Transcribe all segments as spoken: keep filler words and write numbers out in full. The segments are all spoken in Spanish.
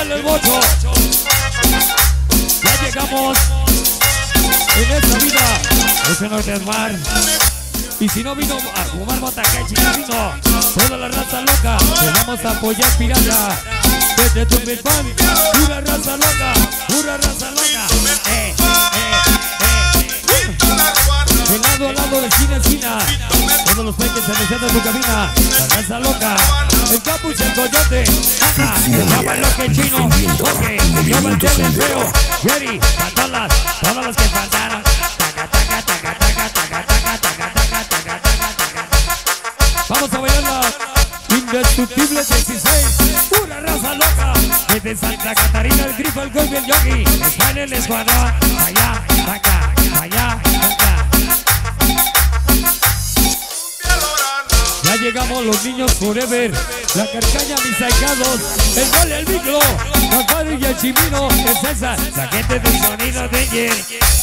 baile el bocho. Ya llegamos en esta vida. Ese norte es mar. Y si no vino a fumar motacachi, no vino toda la raza loca. Te vamos a apoyar, pirata. Desde tu mi fan, pura raza loca, pura raza loca. Eh, eh, eh. De lado a lado, de esquina a esquina. Todos los peques se desean en tu cabina. La raza loca, el capuch, el coyote. Ajá, llama lo que chino. Ok, llama el tele feo. Jerry, patolas, todas las que faltaron. Taca, taca, taca, taca, taca, taca, taca, taca, taca, taca. Vamos a bailar la indestructible dieciséis. Pura raza loca. Desde Santa Catarina, el grifo, el golpe, el yogi. Está en el escuadrón. Allá, acá, allá, acá. Ya llegamos los niños forever. La carcaña, mis sacados. El gol, el micro. El padre y el chimino. El César. La gente del sonido de ayer.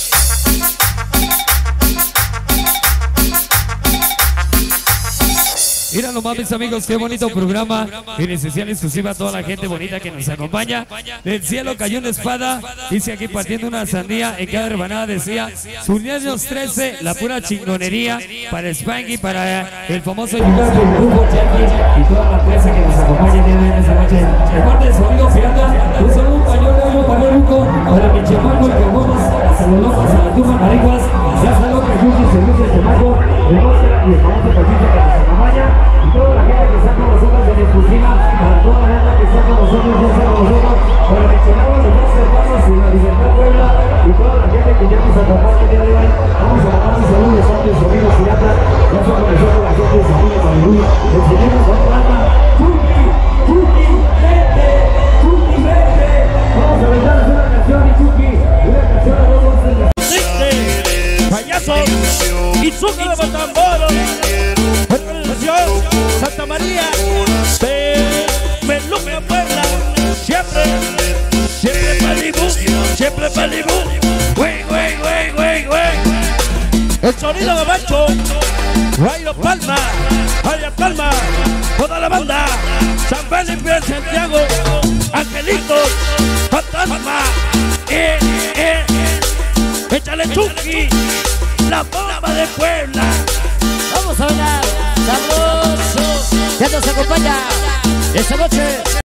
Mira nomás, mis amigos, qué bonito programa. En especial exclusiva a toda la gente bonita que nos acompaña. Del cielo cayó una espada. Dice aquí partiendo una sandía. En cada rebanada decía Zulianos trece, la pura chingonería. Para Spanky, para el famoso Yucatán, el grupo Jackie y toda la prensa que nos acompaña en esta noche. De parte del sonido pirata, un saludo, un pañuelo, un pañuelo para mi chamaco, el que vamos a saludar a la turma marihuas. Ya saludó que Yuki se luce el chamaco, el Oscar y el famoso Paquito que nos acompaña. Y toda la gente que está con nosotros en exclusiva, para toda la gente que está con nosotros, ya está con nosotros, para mencionar los demás hermanos y la Libertad Puebla, y toda la gente que ya nos acompaña el día de hoy. Vamos a mandar un saludo de Santos Sonidos Pirata. Ya está con nosotros la gente de Sonido Malibú. El señor nos banda, Chucky, Chucky, vete, Chucky, vete. Vamos a aventarles una canción, y Chucky, una canción a dos voces de payaso, y Chucky de Matamboro. Santa María de Meluca, Puebla, siempre, siempre Malibú, siempre Malibú, güey, güey, güey, güey, güey. El sonido de Macho, Rayo Palma, Vaya Palma, toda la banda, San Felipe, Santiago, Angelitos, Fantasma, eh, eh, échale Chucky, la bomba de Puebla. Vamos a hablar sabroso, ya nos acompaña esta noche.